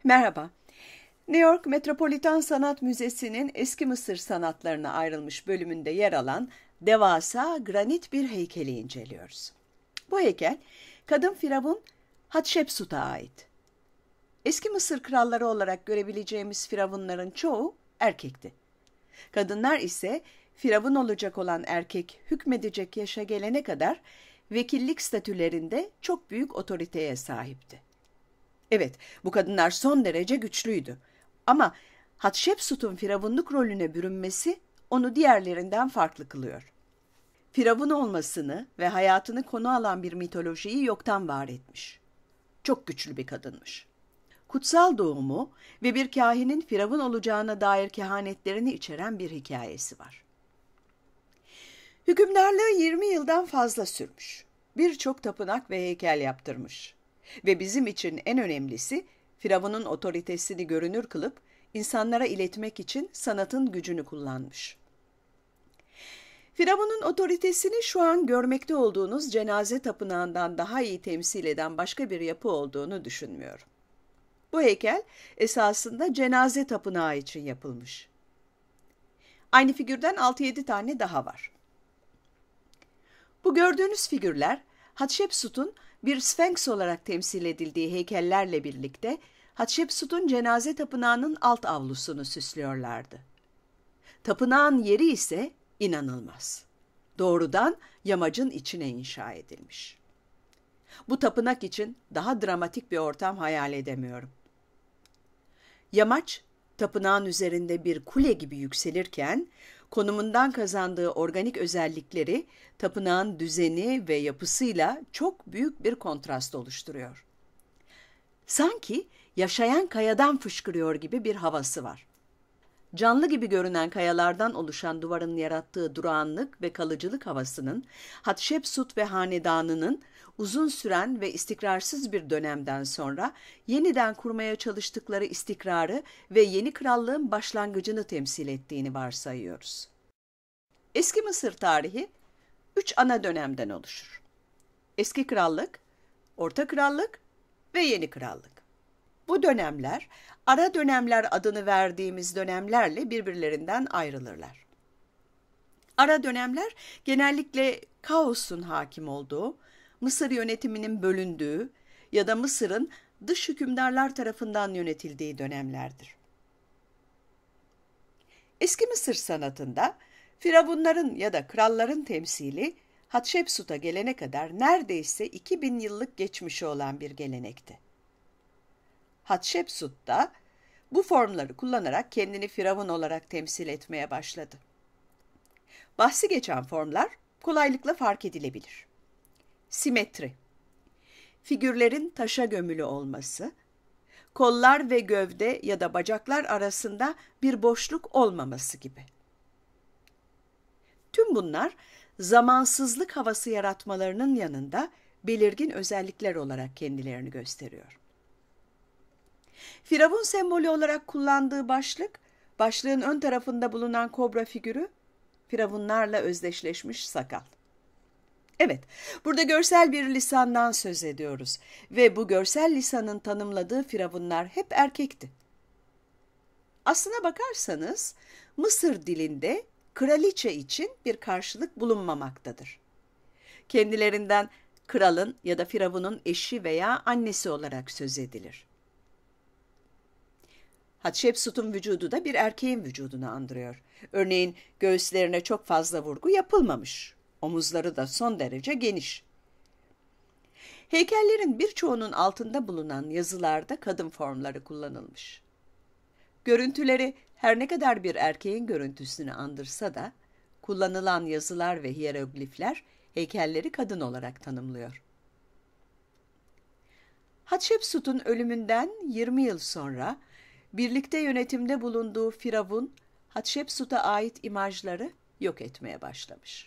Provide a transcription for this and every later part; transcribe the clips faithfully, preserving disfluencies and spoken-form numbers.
Merhaba. New York Metropolitan Sanat Müzesi'nin Eski Mısır sanatlarına ayrılmış bölümünde yer alan devasa granit bir heykeli inceliyoruz. Bu heykel, kadın firavun Hatshepsut'a ait. Eski Mısır kralları olarak görebileceğimiz firavunların çoğu erkekti. Kadınlar ise firavun olacak olan erkek hükmedecek yaşa gelene kadar vekillik statülerinde çok büyük otoriteye sahipti. Evet, bu kadınlar son derece güçlüydü. Ama Hatshepsut'un firavunluk rolüne bürünmesi onu diğerlerinden farklı kılıyor. Firavun olmasını ve hayatını konu alan bir mitolojiyi yoktan var etmiş. Çok güçlü bir kadınmış. Kutsal doğumu ve bir kahinin firavun olacağına dair kehanetlerini içeren bir hikayesi var. Hükümdarlığı yirmi yıldan fazla sürmüş. Birçok tapınak ve heykel yaptırmış. Ve bizim için en önemlisi, Firavun'un otoritesini görünür kılıp insanlara iletmek için sanatın gücünü kullanmış. Firavun'un otoritesini şu an görmekte olduğunuz cenaze tapınağından daha iyi temsil eden başka bir yapı olduğunu düşünmüyorum. Bu heykel esasında cenaze tapınağı için yapılmış. Aynı figürden altı yedi tane daha var. Bu gördüğünüz figürler Hatshepsut'un bir Sphinx olarak temsil edildiği heykellerle birlikte Hatshepsut'un cenaze tapınağının alt avlusunu süslüyorlardı. Tapınağın yeri ise inanılmaz. Doğrudan yamacın içine inşa edilmiş. Bu tapınak için daha dramatik bir ortam hayal edemiyorum. Yamaç, tapınağın üzerinde bir kule gibi yükselirken, konumundan kazandığı organik özellikleri tapınağın düzeni ve yapısıyla çok büyük bir kontrast oluşturuyor. Sanki yaşayan kayadan fışkırıyor gibi bir havası var. Canlı gibi görünen kayalardan oluşan duvarın yarattığı durağanlık ve kalıcılık havasının, Hatshepsut ve hanedanının uzun süren ve istikrarsız bir dönemden sonra yeniden kurmaya çalıştıkları istikrarı ve yeni krallığın başlangıcını temsil ettiğini varsayıyoruz. Eski Mısır tarihi üç ana dönemden oluşur. Eski Krallık, Orta Krallık ve Yeni Krallık. Bu dönemler, ara dönemler adını verdiğimiz dönemlerle birbirlerinden ayrılırlar. Ara dönemler genellikle kaosun hakim olduğu, Mısır yönetiminin bölündüğü ya da Mısır'ın dış hükümdarlar tarafından yönetildiği dönemlerdir. Eski Mısır sanatında firavunların ya da kralların temsili Hatshepsut'a gelene kadar neredeyse iki bin yıllık geçmişi olan bir gelenekti. Hatshepsut da bu formları kullanarak kendini firavun olarak temsil etmeye başladı. Bahsi geçen formlar kolaylıkla fark edilebilir. Simetri, figürlerin taşa gömülü olması, kollar ve gövde ya da bacaklar arasında bir boşluk olmaması gibi. Tüm bunlar zamansızlık havası yaratmalarının yanında belirgin özellikler olarak kendilerini gösteriyor. Firavun sembolü olarak kullandığı başlık, başlığın ön tarafında bulunan kobra figürü, firavunlarla özdeşleşmiş sakal. Evet, burada görsel bir lisandan söz ediyoruz ve bu görsel lisanın tanımladığı firavunlar hep erkekti. Aslına bakarsanız, Mısır dilinde kraliçe için bir karşılık bulunmamaktadır. Kendilerinden kralın ya da firavunun eşi veya annesi olarak söz edilir. Hatshepsut'un vücudu da bir erkeğin vücudunu andırıyor. Örneğin göğüslerine çok fazla vurgu yapılmamış. Omuzları da son derece geniş. Heykellerin birçoğunun altında bulunan yazılarda kadın formları kullanılmış. Görüntüleri her ne kadar bir erkeğin görüntüsünü andırsa da, kullanılan yazılar ve hiyeroglifler heykelleri kadın olarak tanımlıyor. Hatshepsut'un ölümünden yirmi yıl sonra, birlikte yönetimde bulunduğu firavun, Hatshepsut'a ait imajları yok etmeye başlamış.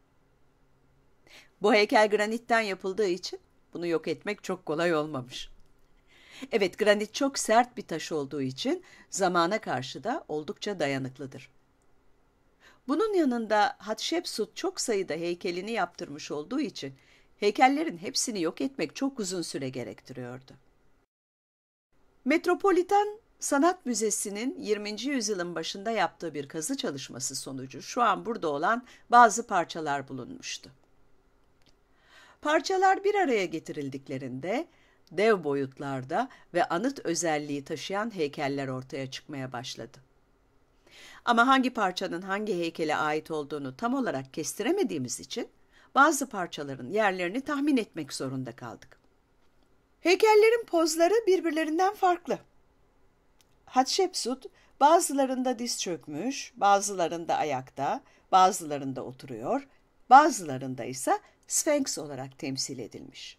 Bu heykel granitten yapıldığı için bunu yok etmek çok kolay olmamış. Evet, granit çok sert bir taş olduğu için zamana karşı da oldukça dayanıklıdır. Bunun yanında Hatshepsut çok sayıda heykelini yaptırmış olduğu için heykellerin hepsini yok etmek çok uzun süre gerektiriyordu. Metropolitan Sanat Müzesi'nin yirminci yüzyılın başında yaptığı bir kazı çalışması sonucu şu an burada olan bazı parçalar bulunmuştu. Parçalar bir araya getirildiklerinde dev boyutlarda ve anıt özelliği taşıyan heykeller ortaya çıkmaya başladı. Ama hangi parçanın hangi heykele ait olduğunu tam olarak kestiremediğimiz için bazı parçaların yerlerini tahmin etmek zorunda kaldık. Heykellerin pozları birbirlerinden farklı. Hatshepsut bazılarında diz çökmüş, bazılarında ayakta, bazılarında oturuyor, bazılarında ise Sfenks olarak temsil edilmiş.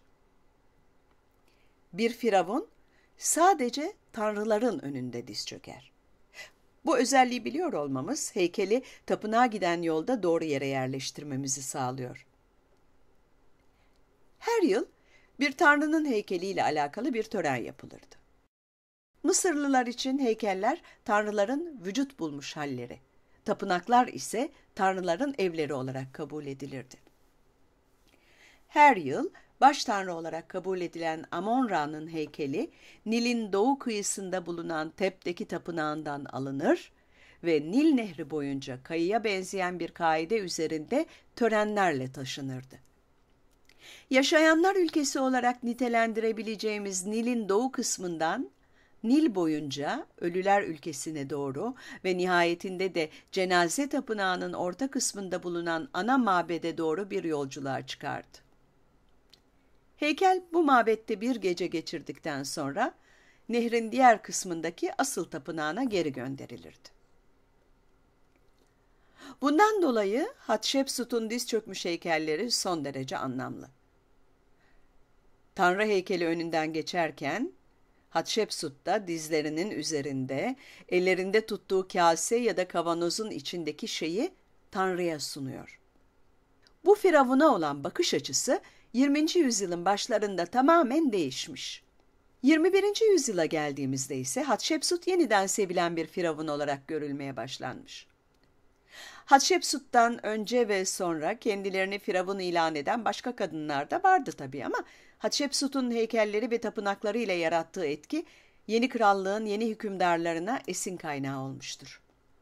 Bir firavun sadece tanrıların önünde diz çöker. Bu özelliği biliyor olmamız heykeli tapınağa giden yolda doğru yere yerleştirmemizi sağlıyor. Her yıl bir tanrının heykeliyle alakalı bir tören yapılırdı. Mısırlılar için heykeller tanrıların vücut bulmuş halleri, tapınaklar ise tanrıların evleri olarak kabul edilirdi. Her yıl baş tanrı olarak kabul edilen Amon-Ra'nın heykeli Nil'in doğu kıyısında bulunan Tep'teki tapınağından alınır ve Nil Nehri boyunca kayıya benzeyen bir kaide üzerinde törenlerle taşınırdı. Yaşayanlar ülkesi olarak nitelendirebileceğimiz Nil'in doğu kısmından Nil boyunca ölüler ülkesine doğru ve nihayetinde de cenaze tapınağının orta kısmında bulunan ana mabede doğru bir yolculuğa çıkardı. Heykel bu mabette bir gece geçirdikten sonra nehrin diğer kısmındaki asıl tapınağına geri gönderilirdi. Bundan dolayı Hatshepsut'un diz çökmüş heykelleri son derece anlamlı. Tanrı heykeli önünden geçerken Hatshepsut da dizlerinin üzerinde, ellerinde tuttuğu kase ya da kavanozun içindeki şeyi Tanrı'ya sunuyor. Bu firavuna olan bakış açısı yirminci yüzyılın başlarında tamamen değişmiş. yirmi birinci yüzyıla geldiğimizde ise Hatshepsut yeniden sevilen bir firavun olarak görülmeye başlanmış. Hatshepsut'tan önce ve sonra kendilerini firavun ilan eden başka kadınlar da vardı tabii ama Hatshepsut'un heykelleri ve tapınakları ile yarattığı etki yeni krallığın yeni hükümdarlarına esin kaynağı olmuştur.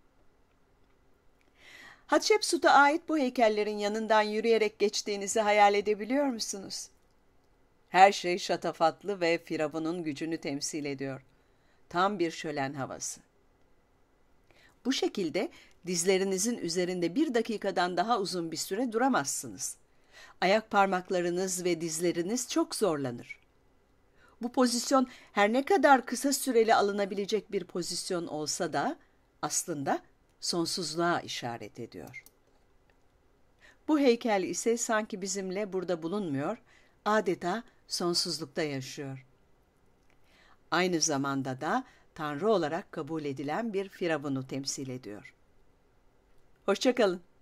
Hatshepsut'a ait bu heykellerin yanından yürüyerek geçtiğinizi hayal edebiliyor musunuz? Her şey şatafatlı ve firavunun gücünü temsil ediyor. Tam bir şölen havası. Bu şekilde dizlerinizin üzerinde bir dakikadan daha uzun bir süre duramazsınız. Ayak parmaklarınız ve dizleriniz çok zorlanır. Bu pozisyon her ne kadar kısa süreli alınabilecek bir pozisyon olsa da aslında sonsuzluğa işaret ediyor. Bu heykel ise sanki bizimle burada bulunmuyor, adeta sonsuzlukta yaşıyor. Aynı zamanda da Tanrı olarak kabul edilen bir firavunu temsil ediyor. Hoşça kalın.